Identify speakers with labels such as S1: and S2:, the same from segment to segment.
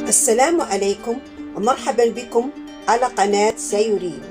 S1: السلام عليكم ومرحبا بكم على قناة سايورين.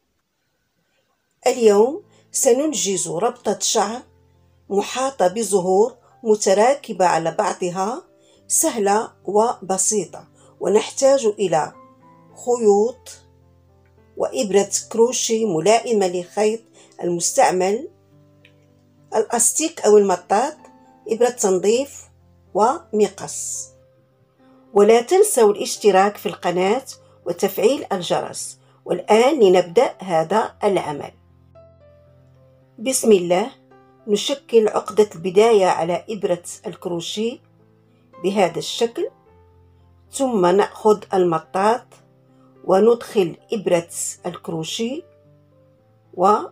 S1: اليوم سننجز ربطة شعر محاطة بزهور متراكبة على بعضها، سهلة وبسيطة، ونحتاج إلى خيوط وإبرة كروشيه ملائمة للخيط المستعمل، الأستيك أو المطاط، إبرة تنظيف ومقص. ولا تنسوا الاشتراك في القناة وتفعيل الجرس. والآن لنبدأ هذا العمل. بسم الله. نشكل عقدة البداية على إبرة الكروشيه بهذا الشكل، ثم نأخذ المطاط وندخل إبرة الكروشيه ونربط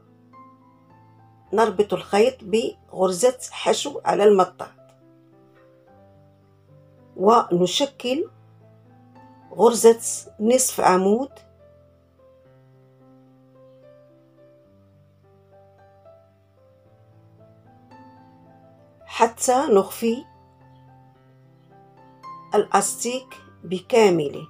S1: الخيط بغرزة حشو على المطاط، ونشكل غرزة نصف عمود حتى نخفي الأستيك بكامله.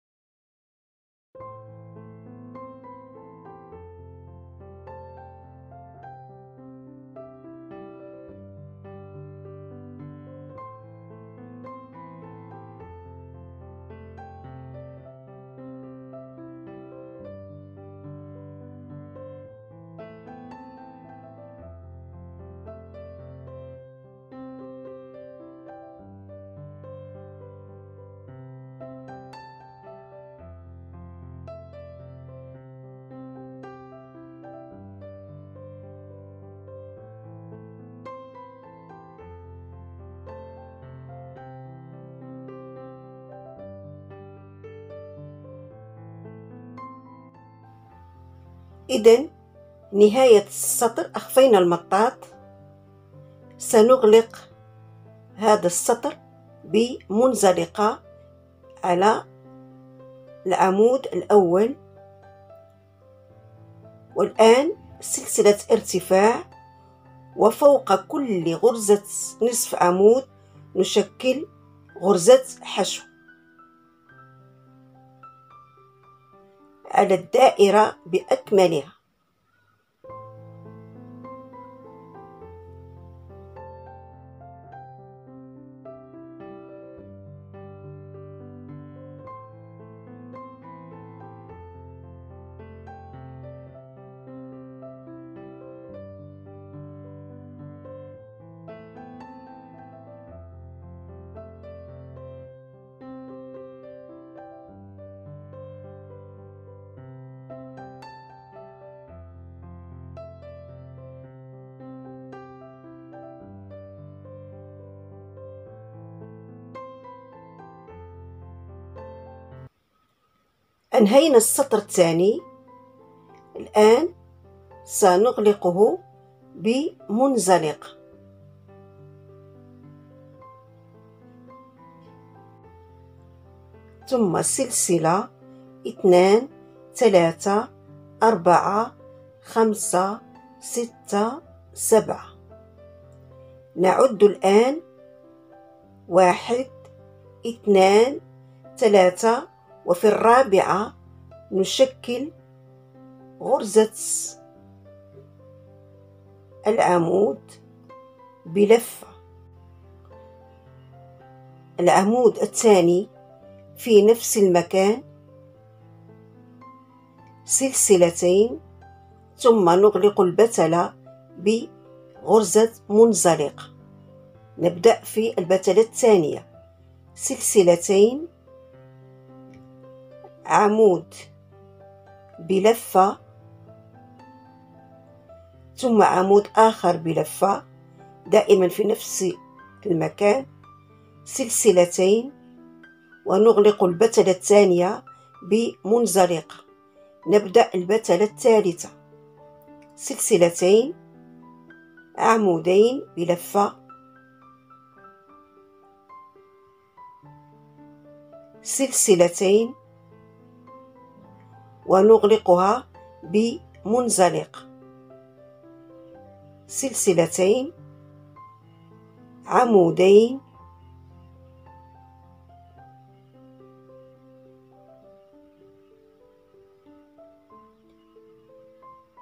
S1: إذن نهاية السطر أخفينا المطاط، سنغلق هذا السطر بمنزلقة على العمود الأول. والآن سلسلة ارتفاع، وفوق كل غرزة نصف عمود نشكل غرزة حشو على الدائرة بأكملها. أنهينا السطر الثاني. الآن سنغلقه بمنزلق، ثم سلسلة 2 3 4 5 6 7. نعد الآن 1 2 3، وفي الرابعة نشكل غرزة العمود بلفة. العمود الثاني في نفس المكان، سلسلتين، ثم نغلق البتلة بغرزة منزلقة. نبدأ في البتلة الثانية، سلسلتين، عمود بلفة، ثم عمود آخر بلفة، دائما في نفس المكان، سلسلتين، ونغلق البتلة الثانية بمنزلقة. نبدأ البتلة الثالثة، سلسلتين، عمودين بلفة، سلسلتين، ونغلقها بمنزلقة، سلسلتين، عمودين،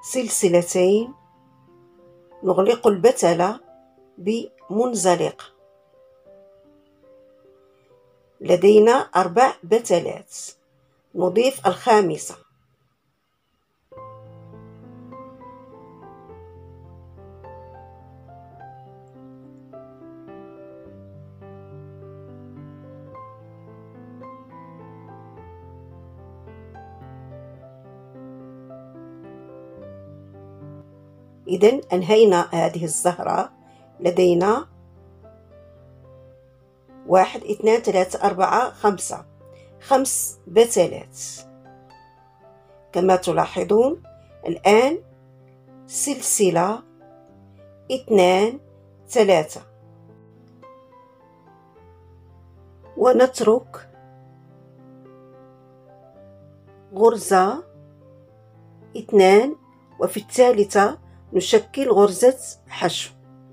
S1: سلسلتين، نغلق البتلة بمنزلقة. لدينا 4 بتلات، نضيف الخامسة. إذن أنهينا هذه الزهرة. لدينا 1 2 3 4 5 بتلات. كما تلاحظون الآن سلسلة 2 3، ونترك غرزة 2، وفي الثالثة نشكل غرزة حشو.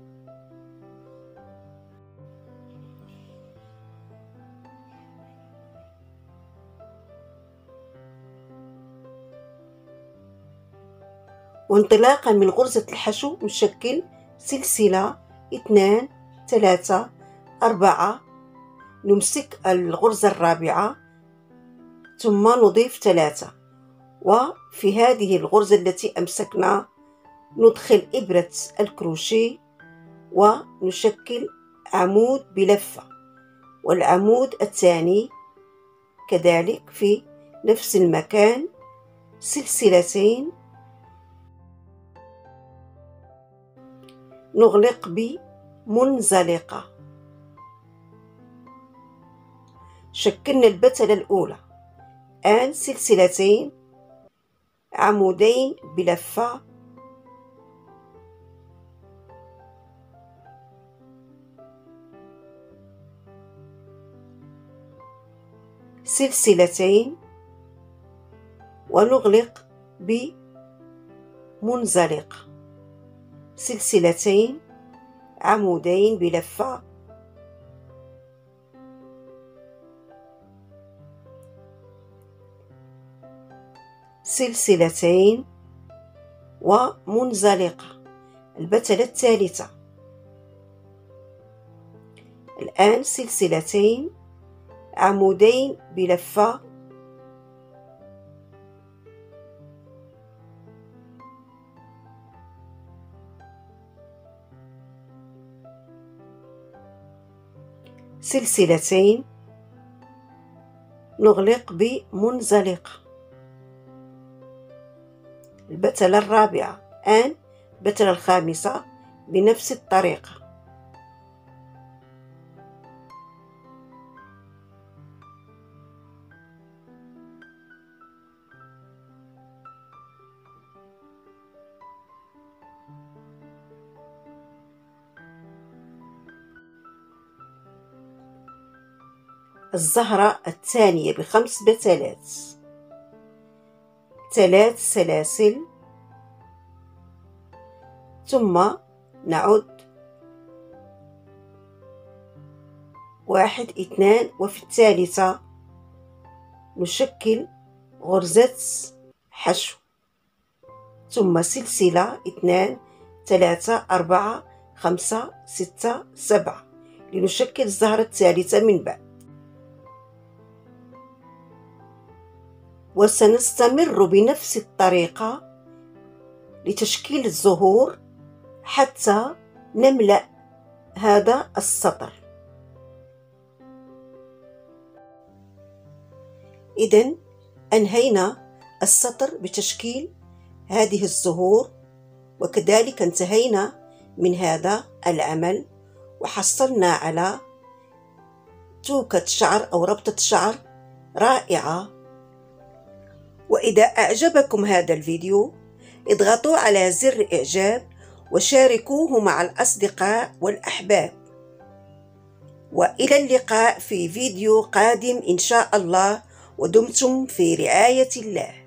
S1: وانطلاقا من غرزة الحشو نشكل سلسلة 2 3 4، نمسك الغرزة الرابعة ثم نضيف 3، وفي هذه الغرزة التي أمسكنا ندخل إبرة الكروشيه ونشكل عمود بلفة، والعمود الثاني كذلك في نفس المكان سلسلتين، نغلق بمنزلقة. شكلنا البتلة الأولى، الآن سلسلتين، عمودين بلفة، سلسلتين، ونغلق بمنزلقة، سلسلتين، عمودين بلفة، سلسلتين ومنزلقة. البتلة الثالثة، الآن سلسلتين، عمودين بلفة، سلسلتين، نغلق بمنزلقة. البتلة الرابعة، الآن البتلة الخامسة بنفس الطريقة. الزهرة الثانية ب5 بتلات، 3 سلاسل، ثم نعد 1 2، وفي الثالثة نشكل غرزة حشو، ثم سلسلة 2 3 4 5 6 7 لنشكل الزهرة الثالثة من بعد. وسنستمر بنفس الطريقة لتشكيل الزهور حتى نملأ هذا السطر. إذن أنهينا السطر بتشكيل هذه الزهور، وكذلك انتهينا من هذا العمل، وحصلنا على توكة شعر أو ربطة شعر رائعة. وإذا أعجبكم هذا الفيديو اضغطوا على زر إعجاب وشاركوه مع الأصدقاء والأحباب، وإلى اللقاء في فيديو قادم إن شاء الله، ودمتم في رعاية الله.